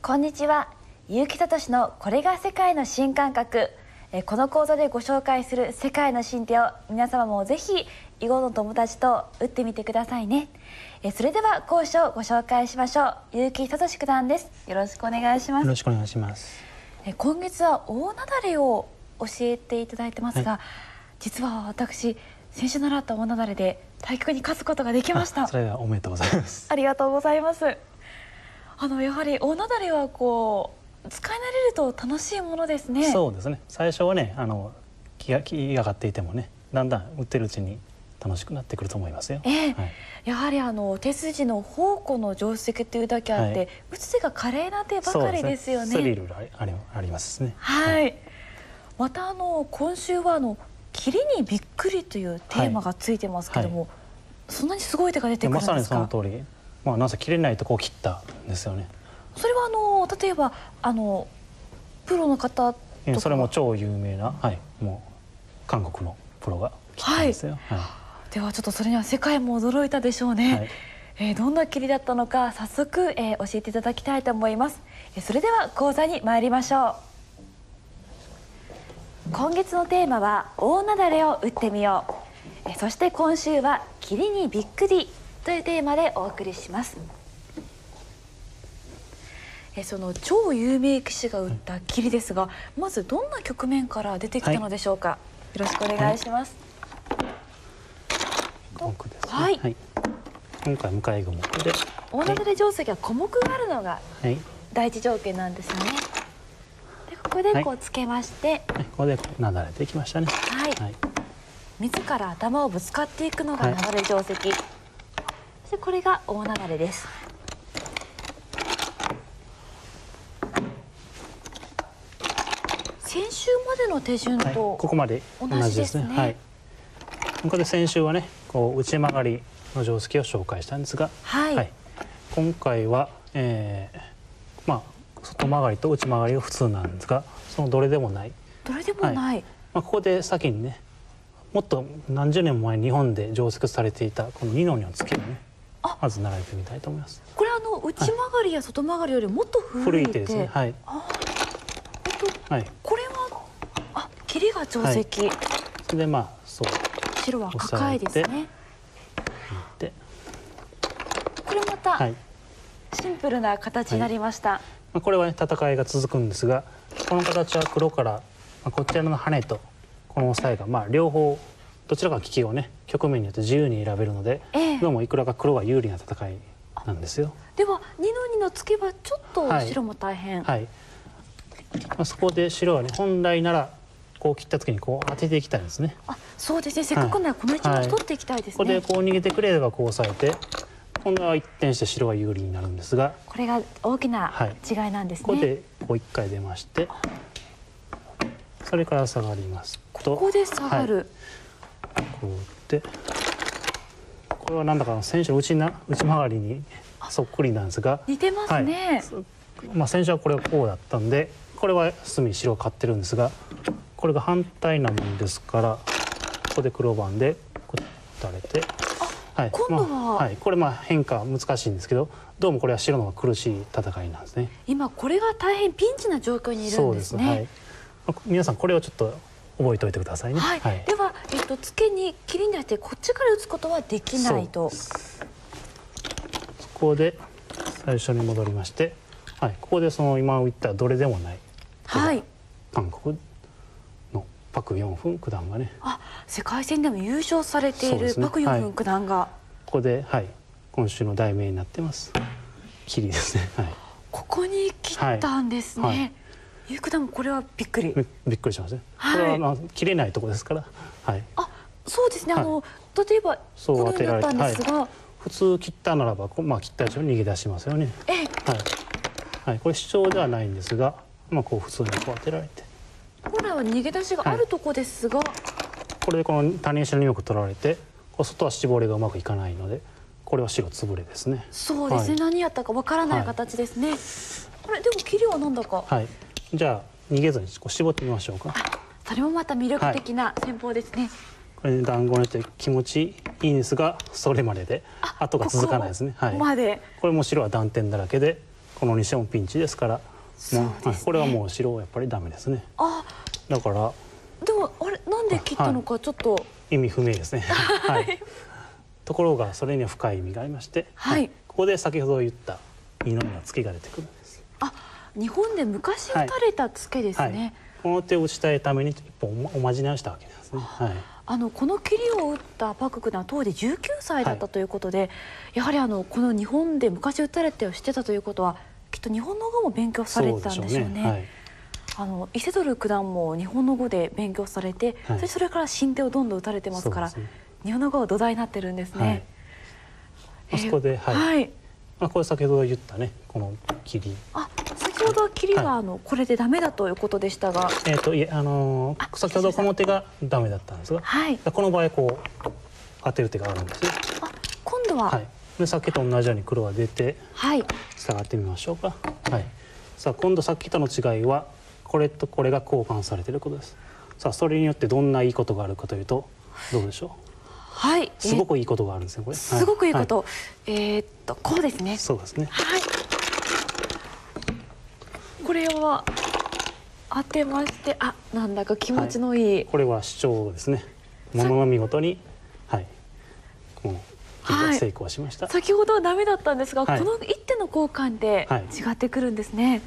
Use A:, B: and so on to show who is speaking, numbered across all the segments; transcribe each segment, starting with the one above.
A: こんにちは。結城聡のこれが世界の新感覚。この講座でご紹介する世界の新手を皆様もぜひ囲碁の友達と打ってみてくださいね。それでは講師をご紹介しましょう。結城聡九段です。よろしくお願いします。
B: よろしくお願いします。
A: 今月は大なだれを教えていただいてますが、実は私先週習った大なだれで対局に勝つことができました。
B: それはおめでとうございます。
A: ありがとうございます。やはり大なだれは使い慣れると楽しいものですね。
B: そうですね。最初はね気が上がっていてもね、だんだん打ってるうちに楽しくなってくると思いますよ。
A: やはり手筋の宝庫の定石というだけあって、打つ手が華麗な手ばかりですよね。
B: スリルありますね。
A: また今週は切りにびっくりというテーマがついてますけども、そんなにすごい手が出てくるんですか？
B: まさにその通り。なんせ切れないとこを切ったんですよね。
A: それは例えばプロの方とか？
B: それも超有名な、もう韓国のプロが切ったんですよ。
A: ではちょっとそれには世界も驚いたでしょうね。どんな切りだったのか早速、教えていただきたいと思います。それでは講座に参りましょう。今月のテーマは大なだれを打ってみよう。そして今週は切りにびっくりというテーマでお送りします。その超有名棋士が打った切りですが、まずどんな局面から出てきたのでしょうか？よろしくお願いします。
B: 今回向かい雲で
A: 大なだれ定石は小目があるのが第一条件なんですよね。でここでつけまして、
B: ここでなだれていきましたね。
A: 自ら頭をぶつかっていくのがなだれ定石。そしてこれが大なだれです。先週までの手順と
B: ここまで同じですね。ここで先週はね内曲がりの定石を紹介したんですが、今回は、外曲がりと内曲がりが普通なんですが、そのどれでもない。ここで先にね、もっと何十年も前に日本で定石されていたこの二の二の月をね、まず並べてみたいと思います。
A: これ内曲がりや外曲がりよりもっと古い手ですね。これは切りが定石。
B: それで
A: 白は抱えですね。これまたシンプルな形になりました。
B: これは戦いが続くんですが、この形は黒からこちらのハネとこのオサエが両方どちらかの利きをね局面によって自由に選べるので、どうもいくらか黒が有利な戦いなんですよ。
A: では2の2のツケはちょっと白も大変。
B: そこで白はね本来なら切った時に当てていきたいんですね。
A: そうですね。せっかくならこの一枚取っていきたいですね。
B: ここで逃げてくれればオサえて、今度は一転して白が有利になるんですが、
A: これが大きな違いなんですね。
B: ここで一回出まして、それから下がりますと、
A: ここで下がる。
B: こう打って、これはなんだか先週の内曲がりにそっくりなんですが、
A: 似てますね。
B: 先週はこれがこうだったんで、これは隅白勝ってるんですが、これが反対なもんですから、ここで黒番で打たれて、
A: 今度は
B: これ変化難しいんですけど、どうもこれは白の方が苦しい戦いなんですね。
A: 今これが大変ピンチな状況にいるんですね。
B: 皆さんこれをちょっと覚えておいてくださいね。
A: ではツケに切りになってこっちから打つことはできないと。
B: そこで最初に戻りまして、ここでその今言ったどれでもない、韓国のパク・ヨンフン九段がね、
A: 世界戦でも優勝されているパク・ヨンフン九段が、
B: ここで今週の題名になってます。切りですね。
A: ここに切ったんですね。結城九段もこれはびっくり。
B: びっくりしますね。これは切れないとこですから。
A: そうですね。例えばこのようになったんですが、
B: 普通切ったならば切った以上に逃げ出しますよね。これ主張ではないんですが、普通に当てられて、
A: 本来は逃げ出しがあるとこですが、
B: これでこの谷下によく取られて、外は絞りがうまくいかないので、これは白潰れですね。
A: そうですね。何やったかわからない形ですね。これでも切りはなんだか。
B: じゃあ逃げずに絞ってみましょうか。
A: それもまた魅力的な戦法ですね。
B: これ団子にって気持ちいいんですが、それまでで後が続かないですね。これも白は断点だらけでこの2子もピンチですから、もうこれはもう白はやっぱりダメですね。だから
A: でもあれなんで切ったのかちょっと、
B: 意味不明ですね。はい。ところがそれには深い意味がありまして、ここで先ほど言った二の目のツケが出てくるんです。
A: 日本で昔打たれたツケですね。
B: この手を打ちたいために一本おまじないをしたわけなんですね。
A: この切りを打ったパク九段当時19歳だったということで、やはりこの日本で昔打たれてをしてたということはきっと日本の語も勉強されてたんでしょうね。伊勢ドル九段も日本の語で勉強されて、それから新手をどんどん打たれてますから、日本の語は土台になってるんですね。
B: そこでこれ先ほど言ったねこの切り。
A: 先ほどは切りはこれでダメだということでしたが、
B: 先ほどこの手がダメだったんですが、この場合こう当てる手があるんですよ。
A: 今度は
B: さっきと同じように黒は出て下がってみましょうか。さあ今度さっきとの違いはこれとこれが交換されていることです。さあそれによってどんないいことがあるかというとどうでしょう。すごくいいことがあるんですねこれ。
A: すごくいいこと。こうですね。
B: そうですね。
A: これは当てまして、なんだか気持ちのいい。
B: これは主張ですね。ものの見事にこの成功しました。
A: 先ほどはダメだったんですが、この一手の交換で違ってくるんですね。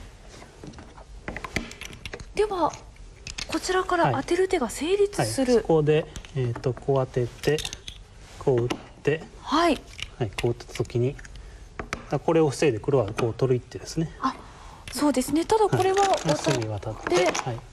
A: ではこちらから当てる手が成立する。
B: そこでこう当ててこう打ってこう打った時にこれを防いで黒はこう取る一手ですね。
A: そうですね。ただこれは
B: 隅渡って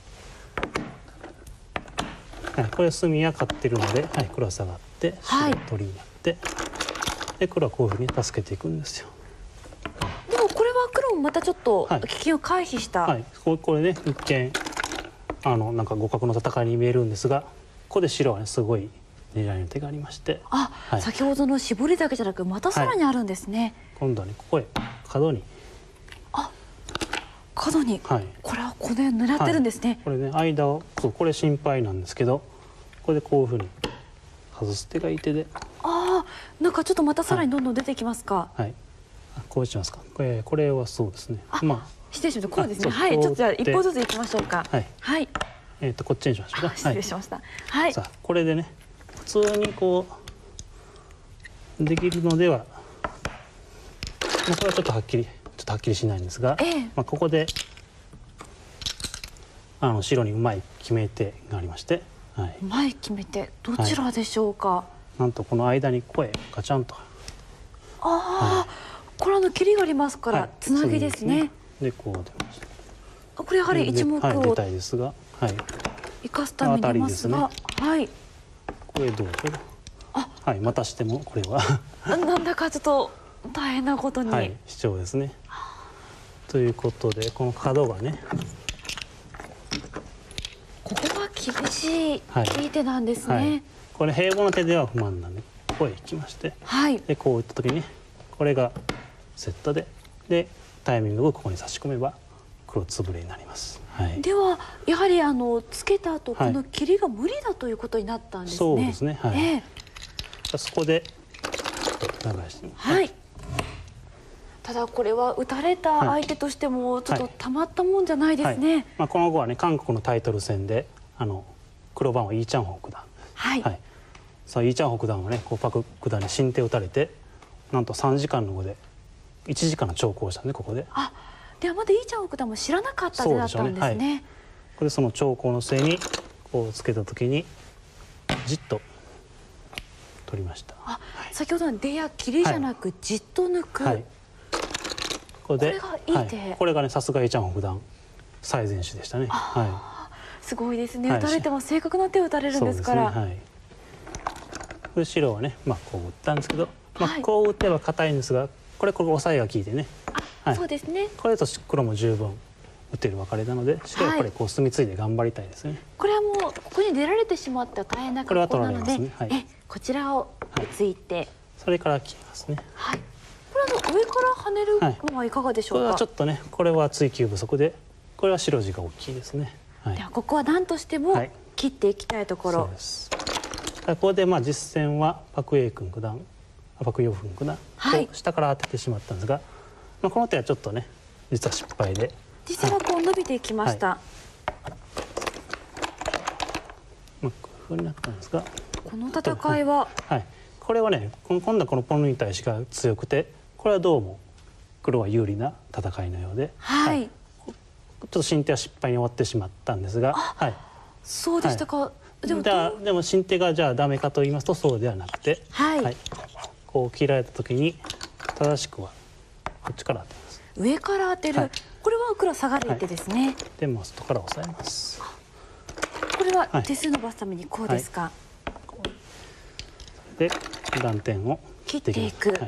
B: これ隅は勝ってるので黒は下がって白取りになってで黒はこういうふうに助けていくんですよ。
A: でもこれは黒もまたちょっと危険を回避した。
B: これね一見なんか互角の戦いに見えるんですが、ここで白はねすごい狙いの手がありまして、
A: 先ほどの絞りだけじゃなくまたさらにあるんですね。
B: 今度はねここへ角に
A: これはこのように狙ってるんですね。
B: これね間をこれ心配なんですけど、これでこういうふうに外す手がいい手で、
A: なんかちょっとまたさらにどんどん出てきますか。
B: こうしますか。これはそうですね。
A: 失礼しました。こうですね。ちょっとじゃあ一歩ずついきましょうか。こ
B: っちにしましょうか。
A: 失礼しました。
B: さあこれでね普通にこうできるのでは、これはちょっとはっきりしないんですが、ここで白にうまい決め手がありまして、
A: うまい決め手どちらでしょうか。
B: なんとこの間にここへガチャンと。
A: これ切りがありますからつなぎですね。
B: でこう出ました。
A: これやはり一目を
B: 出たいですが、
A: 生かすために出ますが、
B: これどうぞ。またしてもこれは
A: なんだかちょっと大変なことに。
B: 主張ですね。ということでこの角がね、
A: ここが厳しいいい手なんですね。
B: これ平凡な手では不満なんでここへ行きまして、でこう打った時にこれがセットでタイミングをここに差し込めば黒つぶれになります。
A: ではやはりつけた後この切りが無理だということになったんですね。
B: そうですね。そこでちょっと流してみます。
A: ただこれは打たれた相手としてもちょっとたまったもんじゃないですね。
B: この後はね韓国のタイトル戦で黒番はイ・チャンホ九段。さあイ・チャンホ九段はねパク九段に新手を打たれてなんと3時間の後で1時間の長考をしたねここで。
A: ではまだイ・チャンホ九段も知らなかった手だったんですね。
B: これでその長考の末にこうつけた時にじっと取りました。
A: 先ほどの出や切りじゃなくじっと抜く。これがいい手。
B: これがねさすがイ・チャンホ九段最善手でしたね。
A: すごいですね。打たれても正確な手を打たれるんですから。
B: 白はねこう打ったんですけど、こう打てば硬いんですが、これ押さえが効いてね。
A: そうですね。
B: これだと黒も十分打てる分かれなので、白はやっぱりこう住みついで頑張りたいですね。
A: これはもうここに出られてしまっては大変な格好なので、こちらをついて、
B: それから切りますね。
A: これ上から跳ねるのはいかがでしょうか。
B: これはちょっとね、これは追求不足で、これは白地が大きいですね。
A: ではここは何としても切っていきたいところ。
B: そうです。ここで実戦はパク・ヨフン九段を下から当ててしまったんですが、この手はちょっとね実は失敗で、
A: 実はこう伸びていきました。
B: こういうふうになったんですが、
A: この戦いは、
B: これはね、今度はこのポン抜いた石が強くて、これはどうも黒は有利な戦いのようで、ちょっと進手は失敗に終わってしまったんですが、
A: そうでしたか。
B: でも進手がじゃあダメかと言いますとそうではなくて、こう切られた時に正しくはこっちから当てます。
A: 上から当てる、これは黒下がる一手ですね。
B: でも外から押さえます。
A: これは手数伸ばすためにこうですか。
B: で断点を
A: 切っていく。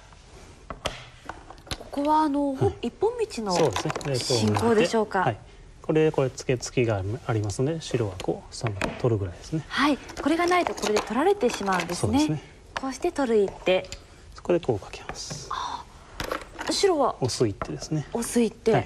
A: ここは一本道の進行でしょうか。
B: これ付け付きがありますので、白はこうその取るぐらいですね。
A: これがないとこれで取られてしまうんですね。こうして取る一手。
B: そこでこうかけます。
A: 白は
B: 押す一手ですね。
A: 押す一手。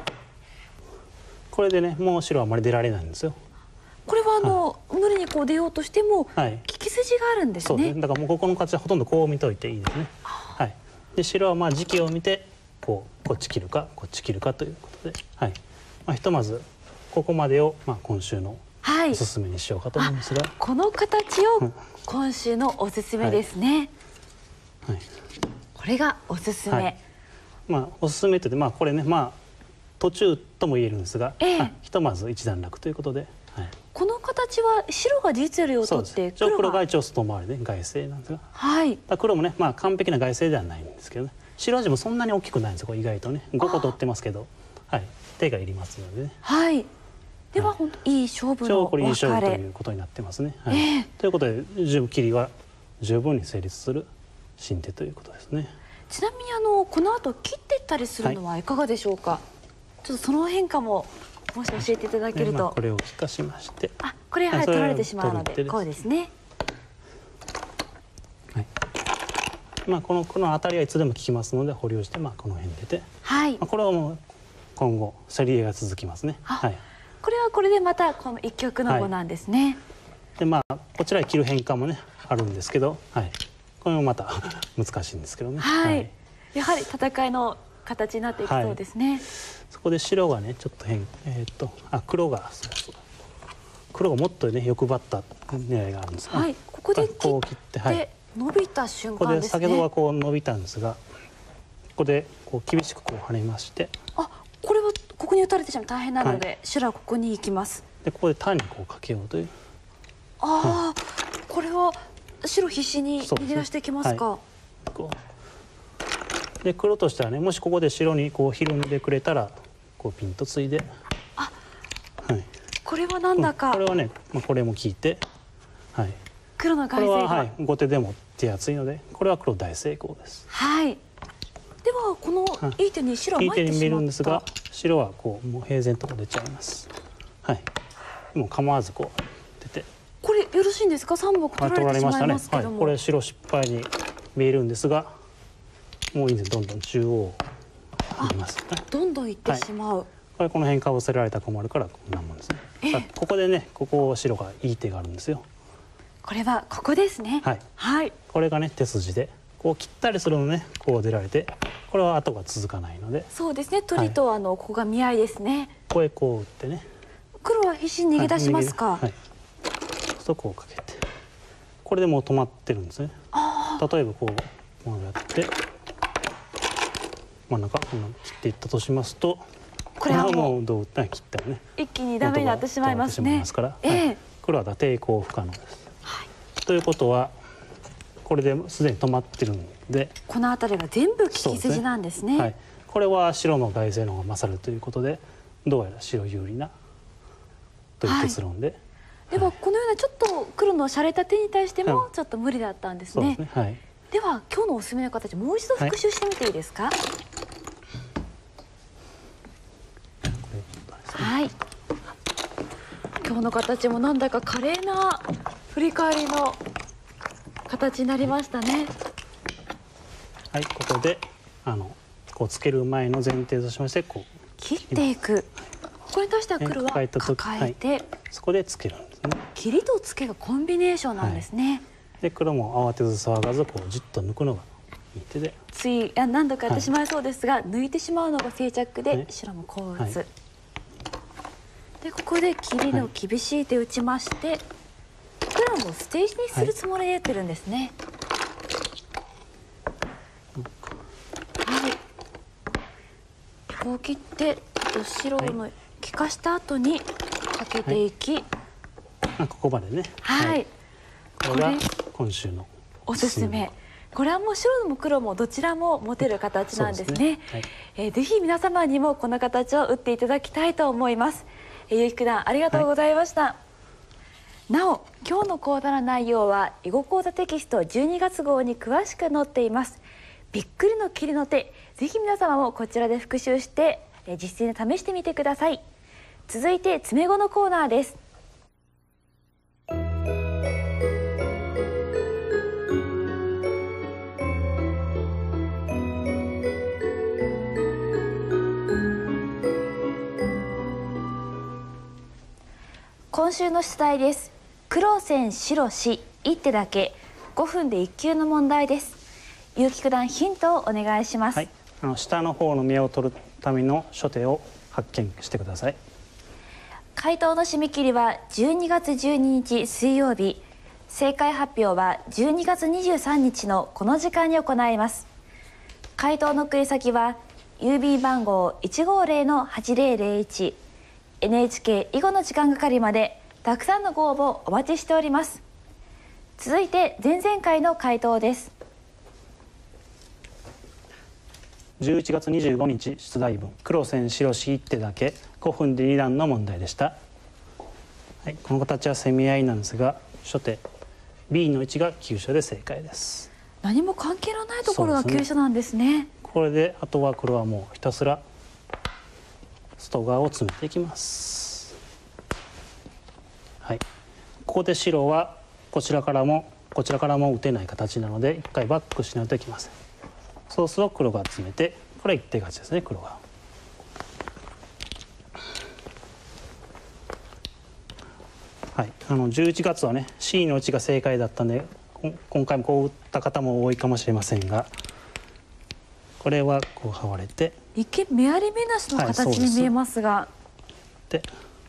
B: これでね、もう白はあまり出られないんですよ。
A: これは無理にこう出ようとしても利き筋があるんですね。
B: だからもうここの形はほとんどこう見といていいですね。で白はまあ時期を見てこっち切るかこっち切るかということで、ひとまずここまでを今週のおすすめにしようかと思いますが、
A: この形を今週のおすすめですね。これがおすすめ。
B: おすすめというとこれね途中とも言えるんですが、ひとまず一段落ということで。
A: この形は白が実利を取って
B: 黒が一応外回りで外勢なんですが、黒もね完璧な外勢ではないんですけどね、白味もそんなに大きくないんですよ。意外とね5個取ってますけど、手がいりますのでね。
A: では本当いい勝負の
B: これいい勝負と
A: 分かれ
B: いうことになってますね。ということで切りは十分に成立する新手ということですね。
A: ちなみにこの後切っていったりするのはいかがでしょうか。ちょっとその変化ももし教えていただけると。
B: これを利かしまして、
A: これ取られてしまうのでこうですね。
B: この当たりはいつでも効きますので保留してこの辺出て、これはもう今後競り合いが続きますね。
A: これはこれでまたこの一局の碁なんですね。
B: でこちらへ切る変化もねあるんですけど、これもまた難しいんですけどね。
A: やはり戦いの形になっていきそうですね。
B: そこで白がねちょっと黒が黒がもっとね欲張った狙いがあるんです。
A: ここで
B: こう切って
A: 伸びた瞬
B: ここで
A: 間ですね。
B: 先ほどはこう伸びたんですが、ここでこう厳しくこう跳ねまして、
A: これはここに打たれてしまう大変なので、白はここに行きます。
B: でここで単にこうかけようという。
A: これは白必死に逃げ出していきますか。
B: で黒としてはね、もしここで白にこうひるんでくれたらこうピンとついで、
A: これはなんだか、
B: これはね、これも効いて、
A: 黒の
B: これは
A: 外勢が、
B: 後手でも手厚いので、これは黒大成功です。
A: ではこのいい手に白はい参
B: い手に見え
A: ってしまっ
B: るんですが、
A: た。
B: 白はこうもう平然と出ちゃいます。もう構わずこう出て、
A: これよろしいんですか。3目取られてしまいますけども、
B: これ白失敗に見えるんですが、もういいんです。どんどん中央いきます。
A: どんどんいってしまう。
B: これこの辺かぶせられたら困るからこんなもんですね。ここでね、ここ白がいい手があるんですよ。
A: これはここですね。
B: これがね手筋で、こう切ったりするのね、こう出られて、これは後が続かないので、
A: そうですね。鳥とここが見合いですね。
B: ここへこう打ってね、
A: 黒は必死に逃げ出しますか。
B: そこをかけて、これでもう止まってるんですね。例えばこうやって真ん中切っていったとしますと、
A: これは
B: もうどう打ったら切ったらね、
A: 一気にダメになってしまいますね。
B: 黒は抵抗不可能です。ということはこれですでに止まってるんで、
A: この辺りは全部利き筋なんですね。
B: これは白の外勢の方が勝るということで、どうやら白有利なという結論で、
A: ではこのようなちょっと黒の洒落た手に対してもちょっと無理だったんですね。では今日のおすすめの形、もう一度復習してみていいですか。今日の形もなんだか華麗な振り返りの形になりましたね。
B: ここでこうつける前の前提としまして、こう
A: 切っていく。ここに対しては黒は抱えて、
B: そこでつけるんですね。
A: 切りとつけがコンビネーションなんですね。
B: で黒も慌てず騒がずこうじっと抜くのがいい手で
A: 何度かやってしまいそうですが、抜いてしまうのが静着で、白もこう打つ、でここで切りの厳しい手打ちまして、黒も捨て石にするつもりで打ってるんですね。こう切って白の利かした後にかけていき、
B: ここまでね。これが今週の
A: おすすめ。これはもう白も黒もどちらも持てる形なんですね。ぜひ皆様にもこの形を打っていただきたいと思います。結城九段ありがとうございました。なお今日の講座の内容は囲碁講座テキスト12月号に詳しく載っています。びっくりの切りの手、ぜひ皆様もこちらで復習して実践で試してみてください。続いて詰碁のコーナーです。今週の出題です。黒線白子一手だけ5分で1級の問題です。結城九段ヒントをお願いします。
B: 下の方の目を取るための初手を発見してください。
A: 回答の締め切りは12月12日水曜日、正解発表は12月23日のこの時間に行います。回答の送り先は郵便番号 150-8001 NHK 囲碁の時間係までたくさんのご応募お待ちしております。続いて前々回の回答です。
B: 11月25日出題文、黒線白子一手だけ5分で2段の問題でした。この形は攻め合いなんですが、初手 B の位置が急所で正解です。
A: 何も関係のないところが急所なんですね。
B: これであとは黒はもうひたすら外側を詰めていきます。ここで白はこちらからも打てない形なので一回バックしないといけません。そうすると黒が詰めて、これは一手勝ちですね。黒が11月はね C の位置が正解だったんで、今回もこう打った方も多いかもしれませんが、これはこう這われて
A: 一見目あり目なしの形に見えますが、
B: で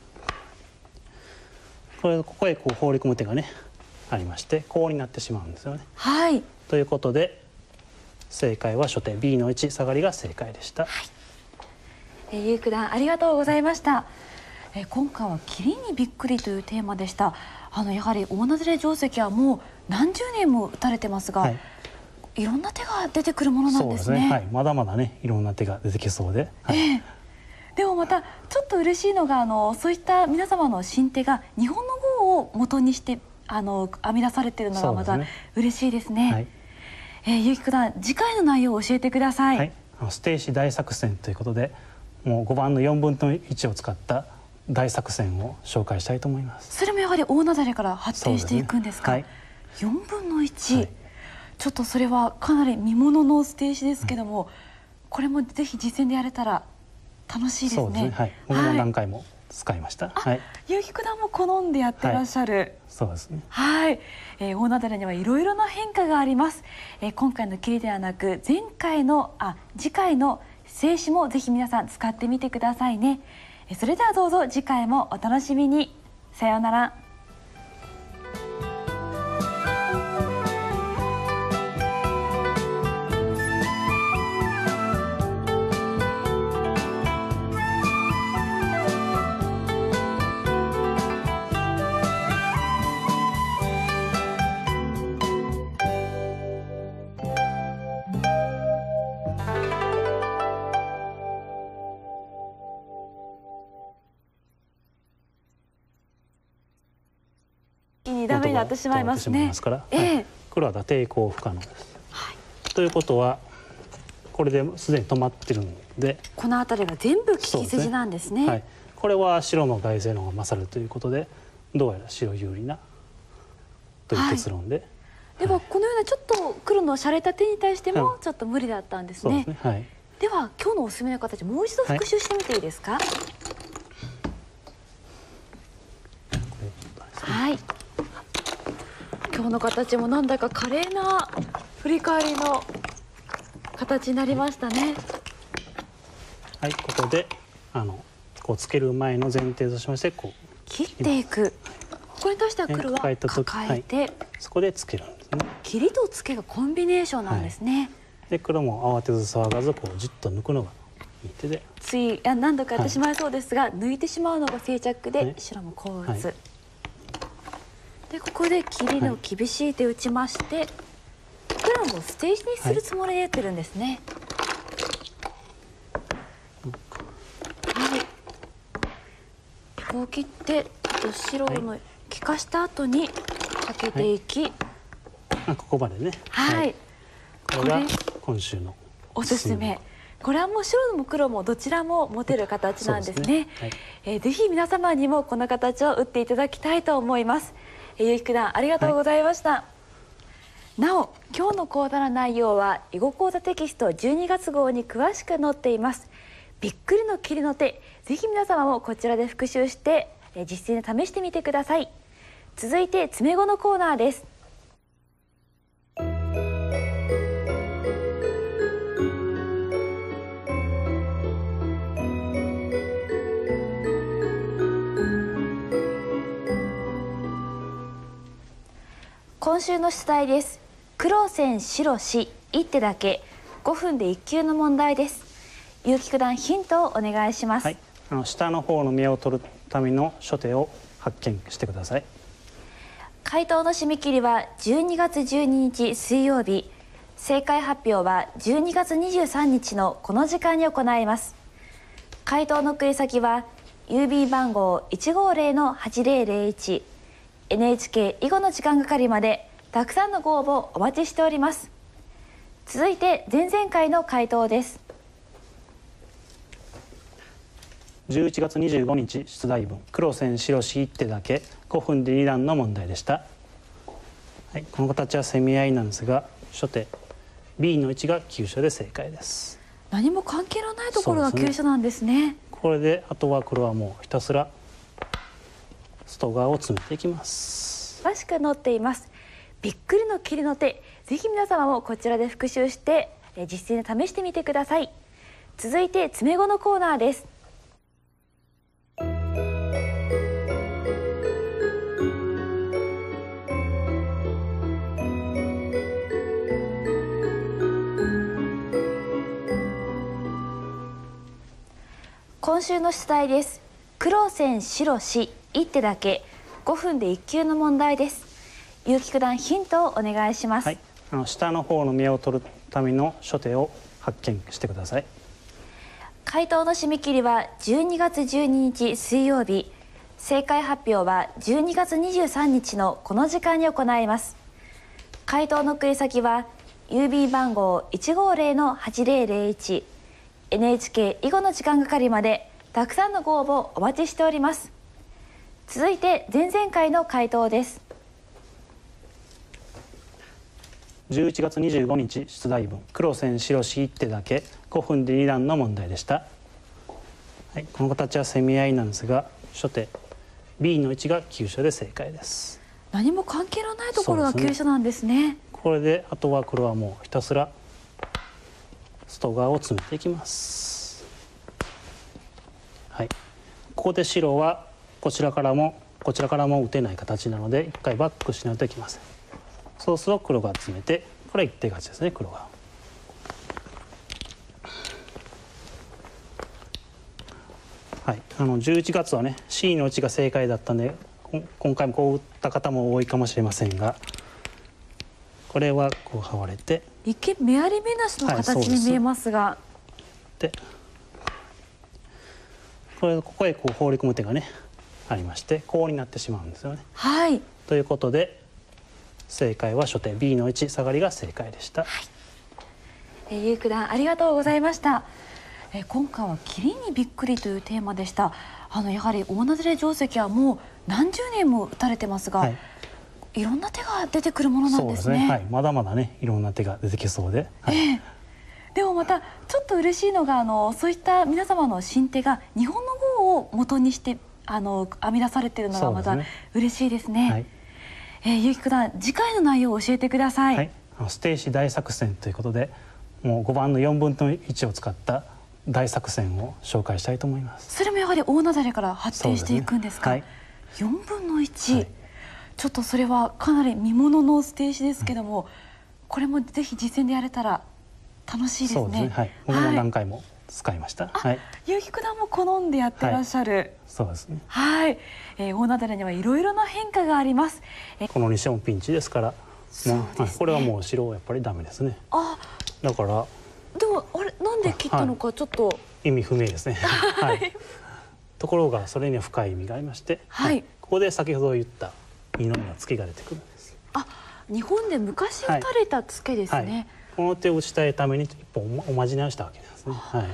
B: ここへこう放り込む手がねありまして、こうになってしまうんですよね。ということで正解は初手 B の位置下がりが正解でした。
A: 結城九段ありがとうございました。今回は切りにびっくりというテーマでした。やはり大名連定石はもう何十年も打たれてますが、いろんな手が出てくるものなんですね。
B: そうですね。まだまだねいろんな手が出てきそうで。
A: でもまたちょっと嬉しいのがそういった皆様の新手が日本の碁を元にして編み出されているのがまた嬉しいですね。結城九段次回の内容を教えてください。
B: 捨て石大作戦ということで、もう5番の4分の1を使った大作戦を紹介したいと思います。
A: それもやはり大名連から発展していくんですか。4分の1、ちょっとそれはかなり見ものの捨て石ですけども、これもぜひ実践でやれたら楽しいですね。
B: 僕も何回も使いました。
A: 結城九段も好んでやってらっしゃる。
B: そうですね。
A: 大名連にはいろいろな変化があります。今回の切りではなく次回の静止もぜひ皆さん使ってみてくださいね。それではどうぞ次回もお楽しみに。さようなら。ダメになってしまいますね。
B: 黒は抵抗不可能です。ということはこれですでに止まってるので、
A: この辺りが全部利き筋なんですね。
B: これは白の大勢の方が勝るということで、どうやら白有利なという結論で。
A: ではこのようなちょっと黒の洒落た手に対してもちょっと無理だったんですね。では今日のおすすめの形もう一度復習してみていいですか。今日の形もなんだか華麗な振り返りの形になりましたね。
B: はい、ここでこうつける前の前提としましてこう
A: 切っていく。ここに対しては黒は抱えて、
B: そこでつけるんですね。
A: 切りとつけがコンビネーションなんですね。
B: で黒も慌てず騒がずこうじっと抜くのがいい手で、
A: つい何度かやってしまいそうですが、抜いてしまうのが静着で、白もこう打つ。でここで切りの厳しい手打ちまして、黒も捨て石にするつもりで打ってるんですね。はい。こう切って白の利かした後にかけていき、
B: ここまでね。
A: はい。
B: これが今週の
A: おすすめ。これはもう白も黒もどちらも持てる形なんですね。ぜひ皆様にもこの形を打っていただきたいと思います。結城九段ありがとうございました。なお今日の講座の内容は囲碁講座テキスト12月号に詳しく載っています。びっくりの切りの手、ぜひ皆様もこちらで復習して実践で試してみてください。続いて詰碁のコーナーです。今週の出題です。黒線白子一手だけ5分で1級の問題です。結城九段ヒントをお願いします。はい、
B: 下の方の目を取るための初手を発見してください。
A: 回答の締め切りは12月12日水曜日、正解発表は12月23日のこの時間に行います。回答の送り先は郵便番号 150-8001 NHK 囲碁の時間係までたくさんのご応募お待ちしております。続いて前々回の回答です。
B: 11月25日出題文、黒線白子一手だけ5分で2段の問題でした。はい、この形は攻め合いなんですが、初手 B の位置が急所で正解です。
A: 何も関係のないところが急所なんですね。
B: これであとは黒はもうひたすら外側を詰めていきます。
A: 詳しく載っています。びっくりの切りの手、ぜひ皆様もこちらで復習して実践で試してみてください。続いて詰碁のコーナーです。今週の出題です。黒線白子一手だけ5分で1級の問題です。結城九段ヒントをお願いします。はい、
B: 下の方の目を取るための初手を発見してください。
A: 回答の締め切りは12月12日水曜日、正解発表は12月23日のこの時間に行います。回答の送り先は郵便番号 150-8001 NHK 囲碁の時間係までたくさんのご応募お待ちしております。続いて前々回の回答です。
B: 11月25日出題文、黒線白子一手だけ5分で2段の問題でした。はい、この形は攻め合いなんですが、初手 B の位置が急所で正解です。
A: 何も関係のないところが急所なんですね。
B: これであとは黒はもうひたすら外側を詰めていきます。はい、ここで白はこちらからも打てない形なので一回バックしないといけません。そうすると黒が詰めて、これは一手勝ちですね。黒がはい、11月はね C の位置が正解だったんで、今回もこう打った方も多いかもしれませんが、これはこう剥がれて
A: 一見目あり目なしの形に見えますが、
B: でここへこう放り込む手がねありまして、こうになってしまうんですよね。
A: はい、
B: ということで正解は初手 B の位置下がりが正解でした。はい、
A: 結城九段ありがとうございました。今回は切りにびっくりというテーマでした。やはり大名連定石はもう何十年も打たれてますが、はい、いろんな手が出てくるものなんですね。そうですね、はい、
B: まだまだねいろんな手が出てきそうで、はい、
A: でもまたちょっと嬉しいのがそういった皆様の新手が日本の碁を元にして編み出されているのがまた嬉しいですね。はい、結城九段次回の内容を教えてください。はい、捨て石大作戦ということで、
B: もう5番の4分の1を使った大作戦を紹介したいと思います。
A: それもやはり大なだれから発展していくんですか？
B: はい、
A: 4分の1、
B: はい、
A: ちょっとそれはかなり見ものの捨て石ですけども、これもぜひ実践でやれたら楽しいですね。
B: そうですね、はい、僕も何回も使いました。はい、
A: 結城九段も好んでやってらっしゃる。はい、
B: そうですね。
A: はい、大なだれにはいろいろな変化があります。
B: この西もピンチですから、もう、これはもう白はやっぱりダメですね。だから
A: でもあれなんで切ったのかちょっと、
B: 意味不明ですね。はい。ところがそれには深い意味がありまして、
A: はい、
B: ここで先ほど言った二のツケが出てくるんです。
A: 日本で昔打たれたツケですね。はいはい、
B: この手を打ちたいために一本おまじないをしたわけですね。はい、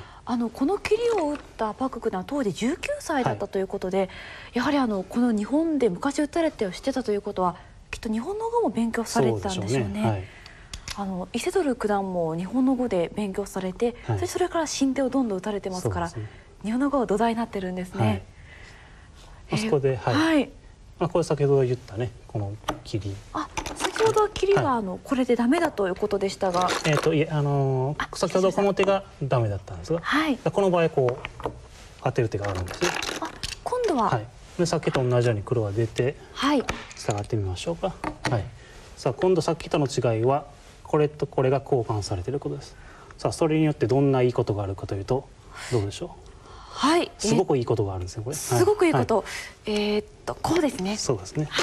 A: この切りを打ったパク九段当時19歳だったということで、やはりこの日本で昔打たれてをしてたということはきっと日本の語も勉強されてたんでしょうね。伊勢ドル九段も日本の語で勉強されて、それから新手をどんどん打たれてますから、日本の語は土台になってるんですね。
B: そこで、これ先ほど言ったね、この切り。
A: 先ほど切りはこれでダメだということでしたが、
B: 先ほどこの手がダメだったんですが、この場合こう当てる手があるんですよ。
A: 今度は、
B: でさっきと同じように黒が出て、下がってみましょうか。さあ今度さっきとの違いはこれとこれが交換されていることです。さあそれによってどんないいことがあるかというとどうでしょう。すごくいいことがあるんですね。これ
A: すごくいいこと、こうですね。
B: そうですね。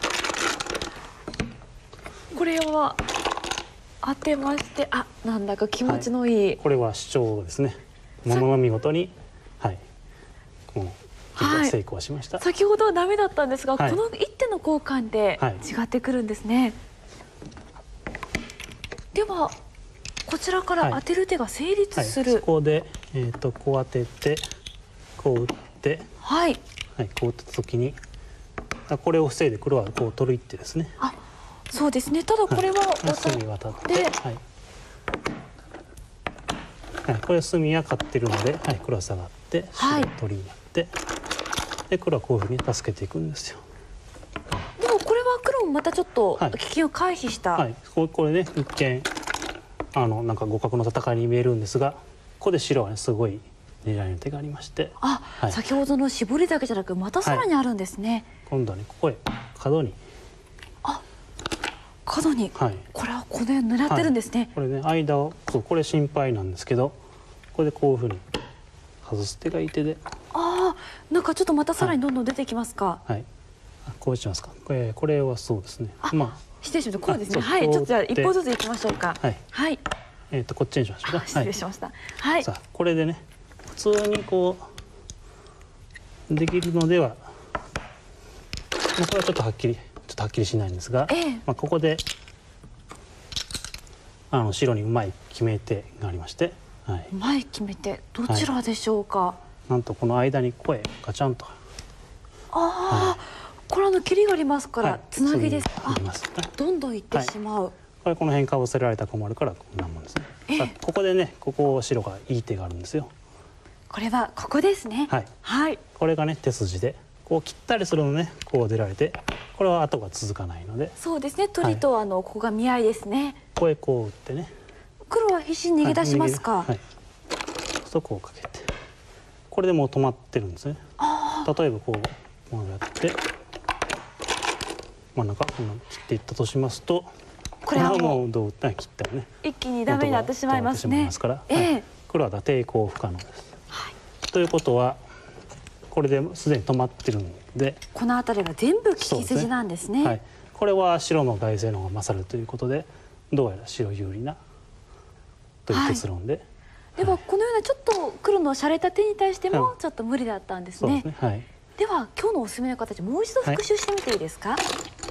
A: これは当てまして、なんだか気持ちのいい、
B: これは主張ですね。ものの見事にこの切りが成功しました。
A: 先ほどはダメだったんですが、この一手の交換で違ってくるんですね。ではこちらから当てる手が成立する。
B: そこでこう当ててこう打って、こう打った時にこれを防いで黒はこう取る一手ですね。
A: そうですね。ただこれは
B: 隅渡って、これ隅は勝ってるので、黒は下がって白取りになって、で黒はこういうふうに助けていくんですよ。
A: でもこれは黒もまたちょっと危険を回避した。
B: これね一見なんか互角の戦いに見えるんですが、ここで白はねすごい狙いの手がありまして、
A: 先ほどの絞りだけじゃなくまたさらにあるんですね。
B: 今度はねここへ角に。
A: 角に、これはこの辺狙ってるんですね。
B: これね間をこれ心配なんですけど、ここでこういうふうに外す手がいい手で。
A: なんかちょっとまたさらにどんどん出てきますか。
B: こうしますか。これはそうですね。
A: 失礼しました。こうですね。ちょっとじゃあ一歩ずついきましょうか。こ
B: っちにしましょうか。
A: 失礼しました。
B: さあこれでね普通にこうできるのでは、これはちょっとはっきりしないんですが、ここで白にうまい決め手がありまして、
A: うまい決め手どちらでしょうか。
B: なんとこの間にここへガチャンと。
A: これ切りがありますからつなぎです。どんどんいってしまう。
B: これこの辺かぶせられたら困るからこんなもんですね。ここでねここ白がいい手があるんですよ。
A: これはここですね。
B: これがね手筋でこう切ったりするのね、こう出られて、これは後が続かないので。
A: そうですね。鳥とここが見合いですね。
B: ここへこう打ってね。
A: 黒は必死に逃げ出しますか。
B: そこをかけて、これでもう止まってるんですね。例えばこうやって真ん中こんな切っていったとしますと、これはもうどう打ったら切ったらね
A: 一気にダメになってしまいますね。
B: 黒は抵抗不可能です。ということはこれですでに止まってるので、
A: この辺りが全部利き筋なんですね。
B: これは白の大勢の方が勝るということで、どうやら白有利なという結論で。
A: ではこのようなちょっと黒の洒落た手に対してもちょっと無理だったんですね。では今日のおすすめの形もう一度復習してみていいですか。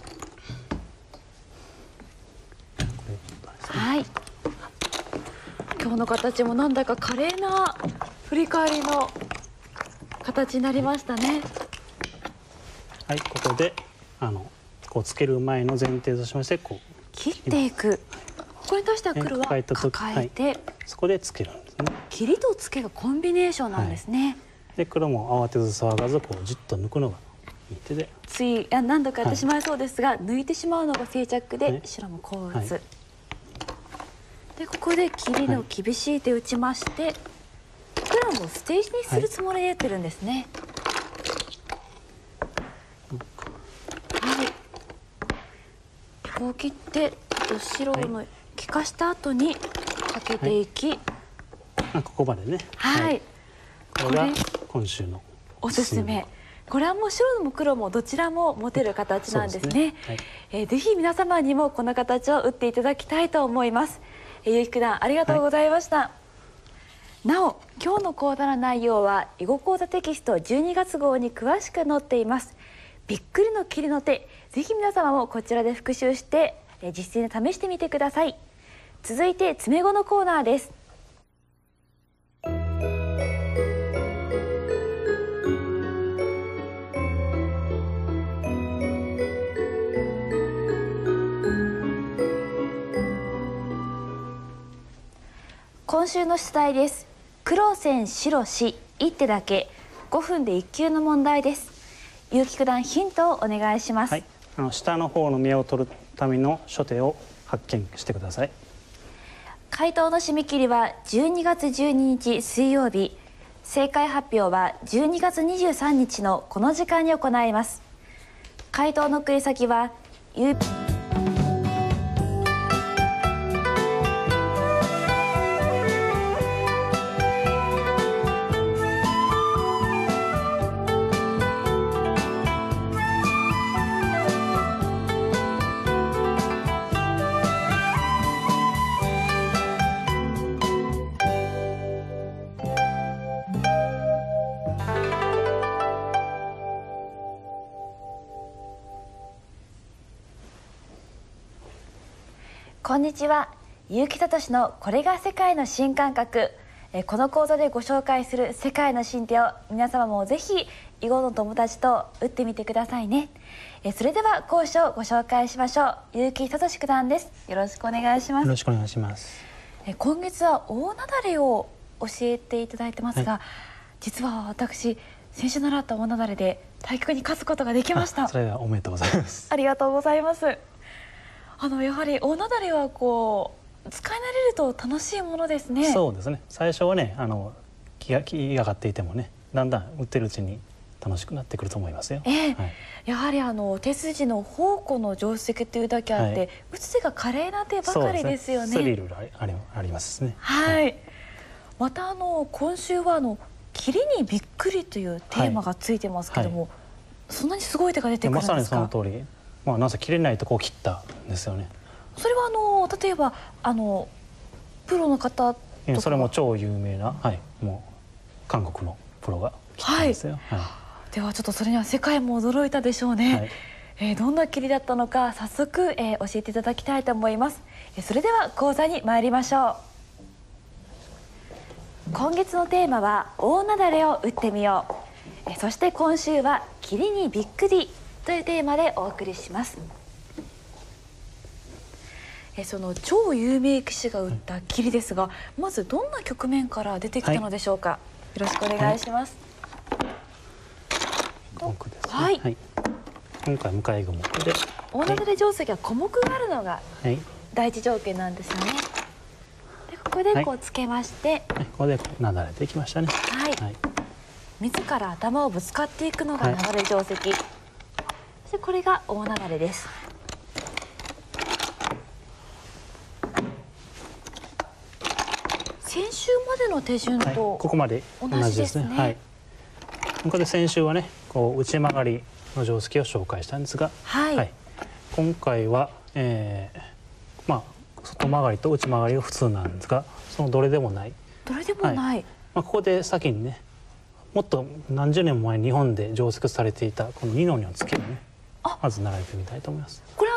A: 今日の形もなんだか華麗な振り返りの形になりましたね。
B: ここでこうつける前の前提としましてこう
A: 切っていく。ここに対しては黒は抱えて、
B: そこでつけるんですね。
A: 切りとつけがコンビネーションなんですね。
B: で黒も慌てず騒がずこうじっと抜くのがいい手で、
A: つい何度かやってしまいそうですが、抜いてしまうのが静着で白もこう打つ。 でここで切りの厳しい手打ちまして、黒もステージにするつもりで打ってるんですね。はい、こう切って白の利かした後にかけていき、
B: ここまでね。
A: はい、
B: これが今週の
A: おすすめ。これはもう白も黒もどちらも持てる形なんですね。ぜひ皆様にもこの形を打っていただきたいと思います。結城九段ありがとうございました。なお今日の講座の内容は囲碁講座テキスト12月号に詳しく載っています。びっくりの切りの手、ぜひ皆様もこちらで復習して実践で試してみてください。続いて詰碁のコーナーです。今週の出題です。黒線白子一手だけ5分で1級の問題です。結城九段ヒントをお願いします。はい、
B: 下の方の目を取るための初手を発見してください。
A: 回答の締め切りは12月12日水曜日。正解発表は12月23日のこの時間に行います。回答の送り先はこんにちは、結城聡のこれが世界の新感覚。この講座でご紹介する世界の新手を皆様もぜひ囲碁の友達と打ってみてくださいね。それでは講師をご紹介しましょう。結城聡九段です。よろしくお願いします。
B: よろしくお願いします。
A: 今月は大なだれを教えていただいてますが、実は私先週習った大なだれで対局に勝つことができました。
B: それはおめでとうございます。
A: ありがとうございます。やはり大なだれはこう使い慣れると楽しいものですね。
B: そうですね。最初はね気が上がっていてもね、だんだん打ってるうちに楽しくなってくると思いますよ。
A: やはり手筋の宝庫の定石というだけあって、打つ手が華麗な手ばかりですよね。
B: スリルありますね。
A: また今週は切りにびっくりというテーマがついてますけども、そんなにすごい手が出てくるんですか？
B: まさにその通り。なぜ切れないとこう切ったんですよね。
A: それは例えばプロの方とか、
B: それも超有名な、もう韓国のプロが切ったんですよ。
A: ではちょっとそれには世界も驚いたでしょうね。どんな切りだったのか早速、教えていただきたいと思います。それでは講座に参りましょう。今月のテーマは大なだれを打ってみよう。そして今週は切りにびっくりというテーマでお送りします。その超有名棋士が打った切りですが、まずどんな局面から出てきたのでしょうか。よろしくお願いします。
B: 今回向かい雲で
A: 大なだれ定石は小目があるのが第一条件なんですよね。でここでこうつけまして、
B: ここでなだれていきましたね。
A: 自ら頭をぶつかっていくのがなだれ定石。そしてこれが大なだれです。先週までの手順と
B: ここまで同じですね。ここで先週はね、こう内曲がりの定石を紹介したんですが、今回は、外曲がりと内曲がりが普通なんですが、そのどれでもない。
A: どれでもない。
B: ここで先にね、もっと何十年も前に日本で定石されていたこの二の二の月をね、まず並べてみたいと思います。
A: これ